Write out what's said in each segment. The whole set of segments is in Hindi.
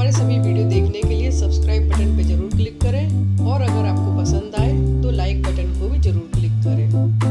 हमारे सभी वीडियो देखने के लिए सब्सक्राइब बटन पर जरूर क्लिक करें और अगर आपको पसंद आए तो लाइक बटन को भी जरूर क्लिक करें।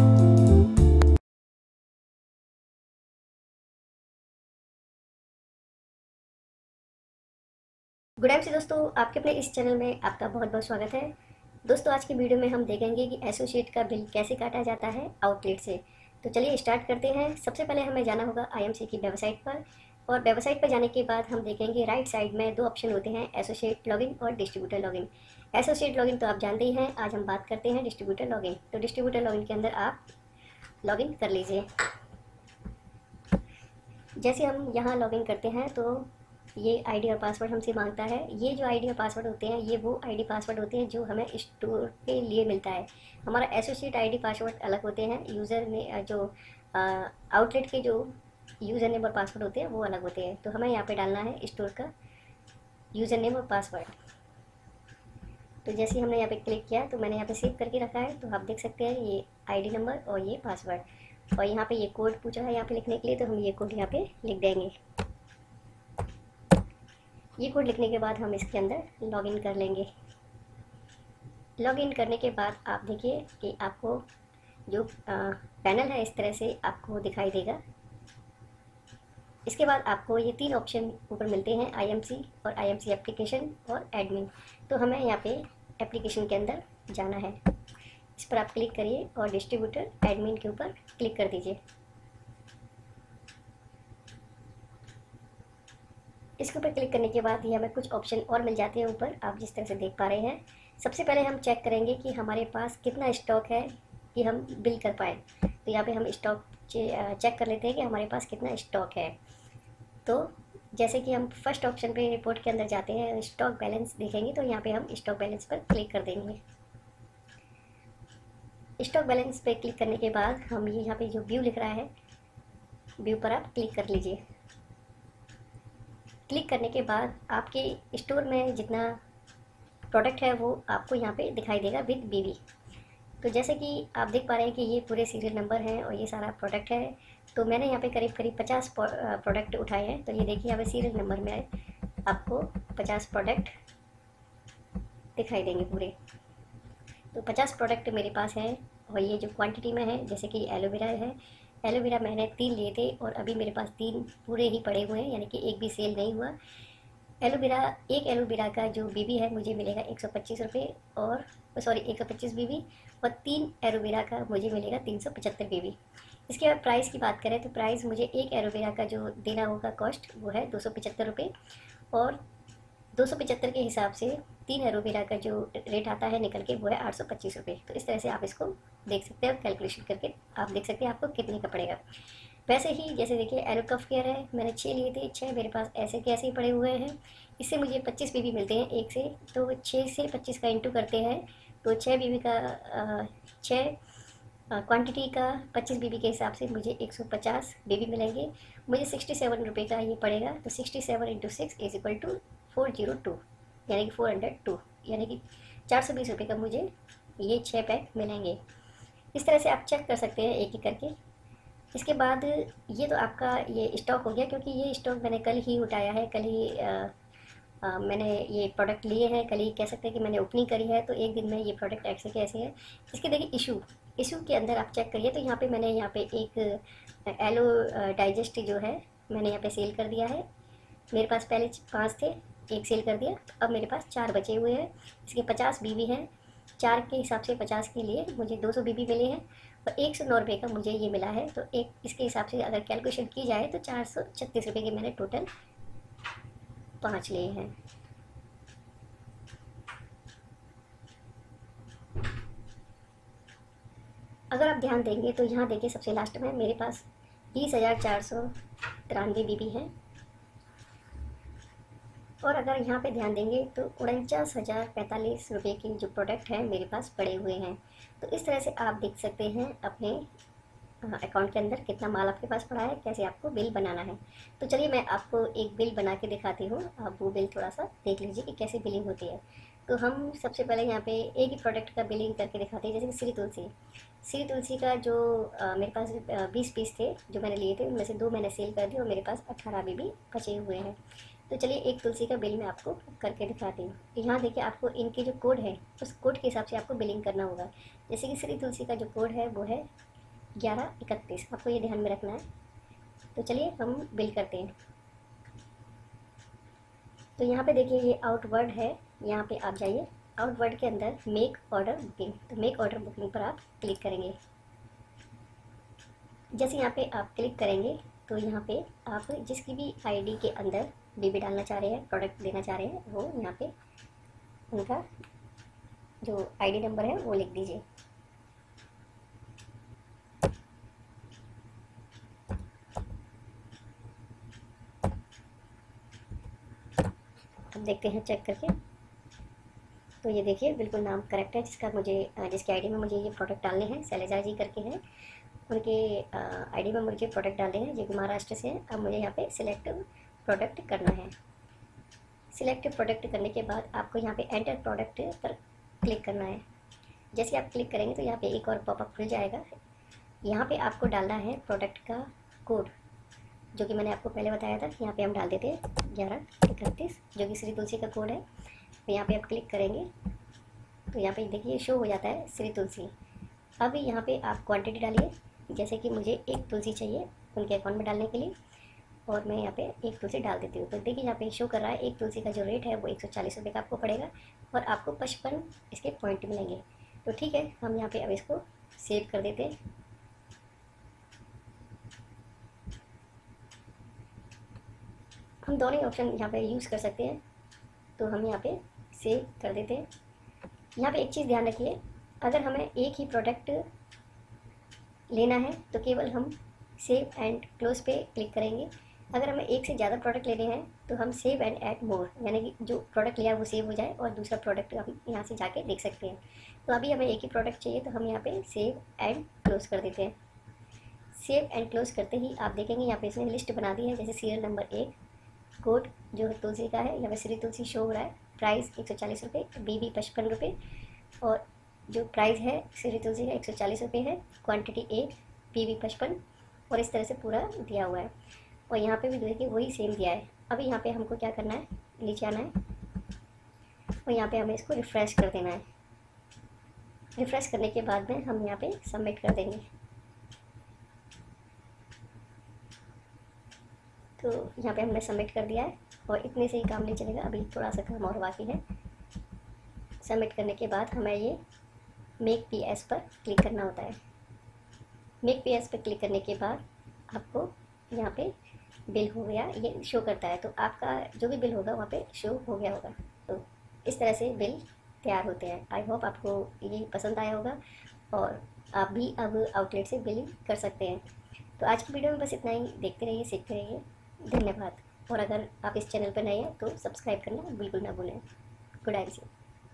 गुड आफ्टरनून दोस्तों, आपके अपने इस चैनल में आपका बहुत बहुत स्वागत है। दोस्तों, आज की वीडियो में हम देखेंगे कि एसोसिएट का बिल कैसे काटा जाता है आउटलेट से। तो चलिए स्टार्ट करते हैं। सबसे पहले हमें जाना होगा आईएमसी की वेबसाइट पर, और वेबसाइट पर जाने के बाद हम देखेंगे राइट साइड में दो ऑप्शन होते हैं, एसोसिएट लॉगिन और डिस्ट्रीब्यूटर लॉगिन। एसोसिएट लॉगिन तो आप जानते ही हैं, आज हम बात करते हैं डिस्ट्रीब्यूटर लॉगिन। तो डिस्ट्रीब्यूटर लॉगिन के अंदर आप लॉगिन कर लीजिए। जैसे हम यहाँ लॉगिन करते हैं तो ये आईडी और पासवर्ड हमसे मांगता है। ये जो आईडी और पासवर्ड होते हैं ये वो आईडी पासवर्ड होते हैं जो हमें स्टोर के लिए मिलता है। हमारा एसोसिएट आईडी पासवर्ड अलग होते हैं, यूज़र ने जो आउटलेट के जो यूज़र नेम और पासवर्ड होते हैं वो अलग होते हैं। तो हमें यहाँ पे डालना है स्टोर का यूज़र नेम और पासवर्ड। तो जैसे हमने यहाँ पे क्लिक किया तो मैंने यहाँ पे सेव करके रखा है। तो आप देख सकते हैं ये आईडी नंबर और ये पासवर्ड, और यहाँ पे ये कोड पूछा है यहाँ पे लिखने के लिए, तो हम ये कोड यहाँ पे लिख देंगे। ये कोड लिखने के बाद हम इसके अंदर लॉगिन कर लेंगे। लॉगिन करने के बाद आप देखिए कि आपको जो पैनल है इस तरह से आपको दिखाई देगा। इसके बाद आपको ये तीन ऑप्शन ऊपर मिलते हैं, आईएमसी और आईएमसी एप्लीकेशन और एडमिन। तो हमें यहाँ पे एप्लीकेशन के अंदर जाना है। इस पर आप क्लिक करिए और डिस्ट्रीब्यूटर एडमिन के ऊपर क्लिक कर दीजिए। इसके ऊपर क्लिक करने के बाद ये हमें कुछ ऑप्शन और मिल जाते हैं ऊपर, आप जिस तरह से देख पा रहे हैं। सबसे पहले हम चेक करेंगे कि हमारे पास कितना स्टॉक है कि हम बिल कर पाएँ। तो यहाँ पे हम स्टॉक चेक कर लेते हैं कि हमारे पास कितना स्टॉक है। तो जैसे कि हम फर्स्ट ऑप्शन पे रिपोर्ट के अंदर जाते हैं, स्टॉक बैलेंस देखेंगे, तो यहाँ पे हम स्टॉक बैलेंस पर क्लिक कर देंगे। स्टॉक बैलेंस पे क्लिक करने के बाद हम ये यहाँ पे जो व्यू लिख रहा है, व्यू पर आप क्लिक कर लीजिए। क्लिक करने के बाद आपके स्टोर में जितना प्रोडक्ट है वो आपको यहाँ पे दिखाई देगा विद बीवी। तो जैसे कि आप देख पा रहे हैं कि ये पूरे सीरियल नंबर हैं और ये सारा प्रोडक्ट है। तो मैंने यहाँ पे करीब 50 प्रोडक्ट उठाए हैं। तो ये देखिए यहाँ पे सीरियल नंबर में आपको 50 प्रोडक्ट दिखाई देंगे पूरे। तो 50 प्रोडक्ट मेरे पास हैं और ये जो क्वांटिटी में है, जैसे कि एलोवेरा है, एलोवेरा मैंने 3 लिए थे और अभी मेरे पास 3 पूरे ही पड़े हुए हैं, यानी कि एक भी सेल नहीं हुआ। एक एलोवेरा का जो बीबी है मुझे मिलेगा 125 रुपये, और सॉरी 125 बीबी, और 3 एलोवेरा का मुझे मिलेगा 375 बीबी। इसके बाद प्राइस की बात करें तो प्राइस मुझे एक एलोवेरा का जो देना होगा कॉस्ट वो है 275 रुपये, और 275 के हिसाब से 3 एलोवेरा का जो रेट आता है निकल के वो है 825 रुपये। तो इस तरह से आप इसको देख सकते हैं, कैलकुलेशन करके आप देख सकते हैं आपको कितने का पड़ेगा। वैसे ही जैसे देखिए एलो कफ केयर है, मैंने 6 लिए थे, 6 मेरे पास ऐसे के ऐसे ही पड़े हुए हैं। इससे मुझे 25 बीबी मिलते हैं एक से। तो 6 से 25 का इंटू करते हैं तो 6 बीबी का 6 क्वांटिटी का 25 बीबी के हिसाब से मुझे 150 बीबी मिलेंगे। मुझे 67 रुपये का ये पड़ेगा। तो 67 इंटू 6 इज इक्वल टू 402, यानी कि 402, यानी कि 420 रुपये का मुझे ये 6 पैक मिलेंगे। इस तरह से आप चेक कर सकते हैं एक एक करके। इसके बाद ये तो आपका ये स्टॉक हो गया, क्योंकि ये स्टॉक मैंने कल ही उठाया है, कल ही मैंने ये प्रोडक्ट लिए हैं, कल ही कह सकते हैं कि मैंने ओपनिंग करी है। तो एक दिन में ये प्रोडक्ट ऐसे कैसे है। इसके देखिए इशू के अंदर आप चेक करिए। तो यहाँ पे मैंने यहाँ पे एक एलो डाइजेस्ट जो है मैंने यहाँ पे सेल कर दिया है। मेरे पास पहले 5 थे, एक सेल कर दिया, अब मेरे पास 4 बचे हुए हैं। इसके 50 बीबी हैं, 4 के हिसाब से 50 के लिए मुझे 200 बीबी मिले हैं, और 109 रुपये का मुझे ये मिला है। तो एक इसके हिसाब से अगर कैलकुलेशन की जाए तो 436 रुपये के मैंने टोटल 5 लिए हैं। अगर आप ध्यान देंगे तो यहाँ देखिए सबसे लास्ट में मेरे पास 20,493 बीबी हैं, और अगर यहाँ पे ध्यान देंगे तो 49,045 रुपये के जो प्रोडक्ट हैं मेरे पास पड़े हुए हैं। तो इस तरह से आप देख सकते हैं अपने अकाउंट के अंदर कितना माल आपके पास पड़ा है, कैसे आपको बिल बनाना है। तो चलिए मैं आपको एक बिल बना के दिखाती हूँ, आप वो बिल थोड़ा सा देख लीजिए कि कैसे बिलिंग होती है। तो हम सबसे पहले यहाँ पे एक ही प्रोडक्ट का बिलिंग करके दिखाते हैं, जैसे कि श्री तुलसी का जो मेरे पास 20 पीस थे जो मैंने लिए थे, उनमें से 2 मैंने सेल कर दिए और मेरे पास 18 अभी भी बचे हुए हैं। तो चलिए एक तुलसी का बिल मैं आपको करके दिखाती हूँ। यहाँ देखिए आपको इनके जो कोड है उस कोड के हिसाब से आपको बिलिंग करना होगा। जैसे कि श्री तुलसी का जो कोड है वो है 1131, आपको ये ध्यान में रखना है। तो चलिए हम बिल करते हैं। तो यहाँ पे देखिए ये आउटवर्ड है, यहाँ पे आप जाइए, आउटवर्ड के अंदर मेक ऑर्डर बुकिंग, तो मेक ऑर्डर बुकिंग पर आप क्लिक करेंगे। जैसे यहाँ पे आप क्लिक करेंगे तो यहाँ पे आप जिसकी भी आईडी के अंदर बीबी डालना चाह रहे हैं, प्रोडक्ट देना चाह रहे हैं, वो यहाँ पे उनका जो आईडी नंबर है वो लिख दीजिए। अब देखते हैं चेक करके। तो ये देखिए बिल्कुल नाम करेक्ट है जिसके आईडी में मुझे ये प्रोडक्ट डालने हैं, शैलजा जी करके हैं, उनके आईडी में मुझे प्रोडक्ट डालने हैं जो कि महाराष्ट्र से हैं। अब मुझे यहाँ पे सिलेक्ट प्रोडक्ट करना है। सिलेक्ट प्रोडक्ट करने के बाद आपको यहाँ पे एंटर प्रोडक्ट पर क्लिक करना है। जैसे आप क्लिक करेंगे तो यहाँ पे एक और पॉपअप खुल जाएगा। यहाँ पे आपको डालना है प्रोडक्ट का कोड, जो कि मैंने आपको पहले बताया था। यहाँ पे हम डाल देते हैं 1131, जो कि श्री तुलसी का कोड है। तो यहाँ पे आप क्लिक करेंगे तो यहाँ पे देखिए शो हो जाता है श्री तुलसी। अब यहाँ पे आप क्वांटिटी डालिए, जैसे कि मुझे एक तुलसी चाहिए उनके अकाउंट में डालने के लिए, और मैं यहाँ पे एक तुलसी डाल देती हूँ। तो देखिए यहाँ पे शो कर रहा है एक तुलसी का जो रेट है वो 140 रुपये का आपको पड़ेगा, और आपको 55 इसके पॉइंट मिलेंगे। तो ठीक है, हम यहाँ पे अब इसको सेव कर देते हैं। हम दोनों ही ऑप्शन यहाँ पे यूज़ कर सकते हैं, तो हम यहाँ पे सेव कर देते हैं। यहाँ पे एक चीज़ ध्यान रखिए, अगर हमें एक ही प्रोडक्ट लेना है तो केवल हम सेव एंड क्लोज पे क्लिक करेंगे। अगर हमें एक से ज़्यादा प्रोडक्ट लेने हैं तो हम सेव एंड ऐड मोर, यानी कि जो प्रोडक्ट लिया है वो सेव हो जाए और दूसरा प्रोडक्ट हम यहाँ से जाके देख सकते हैं। तो अभी हमें एक ही प्रोडक्ट चाहिए तो हम यहाँ पे सेव एंड क्लोज कर देते हैं। सेव एंड क्लोज करते ही आप देखेंगे यहाँ पे इसने लिस्ट बना दी है। जैसे सीरियल नंबर 1, कोड जो तुलसी का है, यहाँ पे श्री तुलसी शो हो रहा है, प्राइस 140 रुपये, बीबी 55 रुपये, और जो प्राइस है श्री तुलसी का 140 रुपये है, क्वांटिटी 1, बीबी 55, और इस तरह से पूरा दिया हुआ है। और यहाँ पे भी देखिए वही सेम दिया है। अभी यहाँ पे हमको क्या करना है, नीचे आना है और यहाँ पे हमें इसको रिफ़्रेश कर देना है। रिफ़्रेश करने के बाद में हम यहाँ पे सबमिट कर देंगे। तो यहाँ पे हमने सबमिट कर दिया है और इतने से ही काम नहीं चलेगा, अभी थोड़ा सा काम और बाकी है। सबमिट करने के बाद हमें ये मेक PS पर क्लिक करना होता है। मेक PS पर क्लिक करने के बाद आपको यहाँ पे बिल हो गया ये शो करता है, तो आपका जो भी बिल होगा वहाँ पे शो हो गया होगा। तो इस तरह से बिल तैयार होते हैं। आई होप आपको ये पसंद आया होगा और आप भी अब आउटलेट से बिलिंग कर सकते हैं। तो आज की वीडियो में बस इतना ही। देखते रहिए, सीखते रहिए। धन्यवाद। और अगर आप इस चैनल पर नए हैं तो सब्सक्राइब करना बिल्कुल ना भूलें। Good night.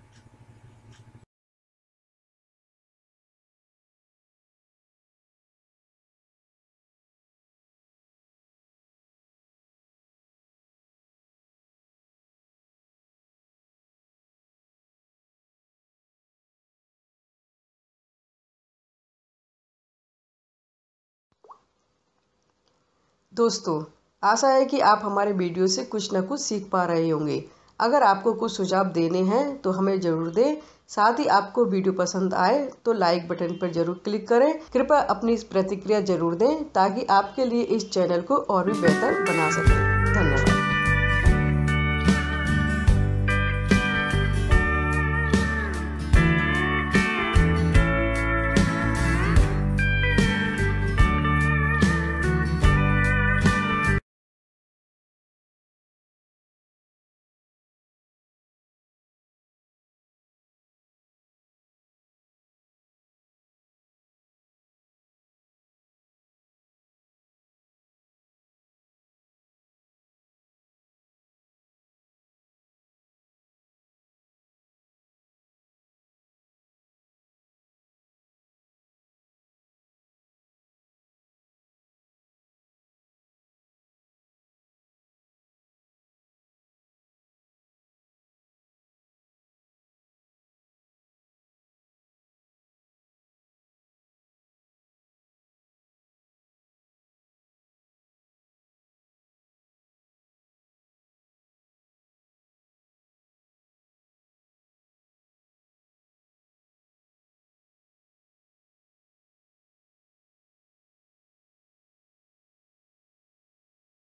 दोस्तों, आशा है कि आप हमारे वीडियो से कुछ ना कुछ सीख पा रहे होंगे। अगर आपको कुछ सुझाव देने हैं तो हमें ज़रूर दें। साथ ही आपको वीडियो पसंद आए तो लाइक बटन पर जरूर क्लिक करें। कृपया अपनी प्रतिक्रिया जरूर दें ताकि आपके लिए इस चैनल को और भी बेहतर बना सकें। धन्यवाद।